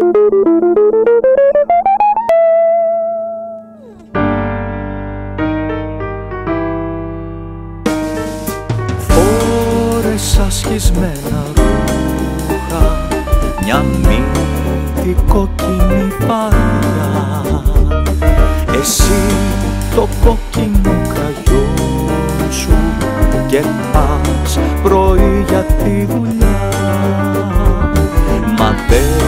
Φόρεσα σχισμένα ρούχα, μια μύτη κόκκινη παλιά. Εσύ το κόκκινο κραγιόν σου και πας πρωί για τη δουλειά. Μα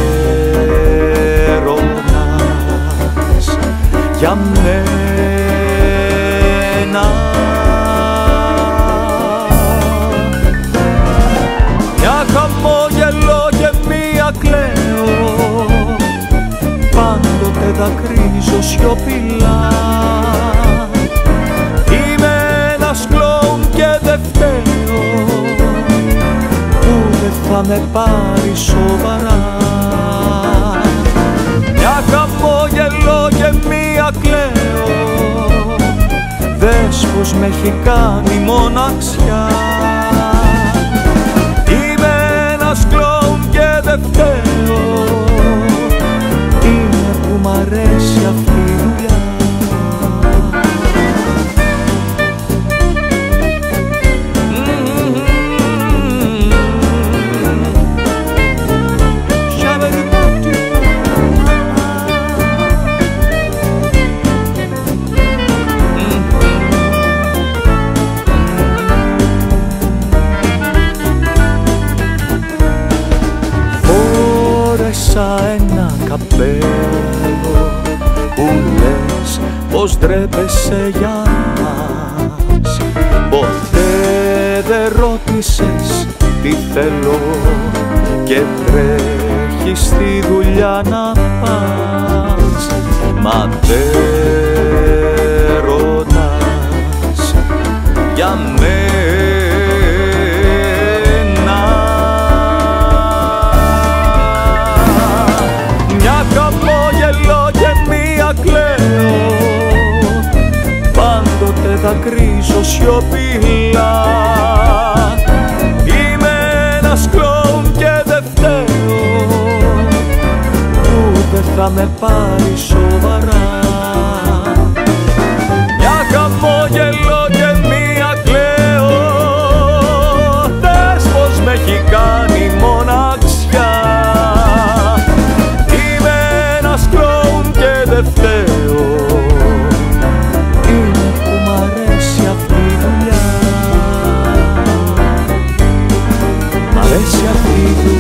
δεν ρωτάς για μένα. Μια χαμόγελο και μία κλαίω, πάντοτε δακρύζω σιωπηλά. Είμαι ένας κλόουν και δεν φταίω, που δεν θα με πάρει σοβαρά. Μια χαμόγελο και μία κλαίω, δες πως με έχει κάνει μοναξιά. Είμαι ένας κλόουν και δεν φταίω, είναι που μ' αρέσει αυτή η δουλειά. Φόρεσα ένα καπέλο που λες πως ντρέπεσαι για μας. Ποτέ δεν ρώτησες τι θέλω και τρέχεις στη δουλειά να πας. Μα δεν ρωτάς για μένα. Μια χαμόγελο και μία κλαίω, πάντοτε δακρύζω σιωπηλά. Είμαι ένας κλόουν και δεν φταίω, που δεν θα με πάρει σοβαρά. Μια χαμόγελο και μία κλαίω, δες πως με έχει κάνει μοναξιά. Είμαι ένας κλόουν και δεν φταίω, είναι που μ' αρέσει αυτή η δουλειά. Μ' αρέσει αυτή η δουλειά.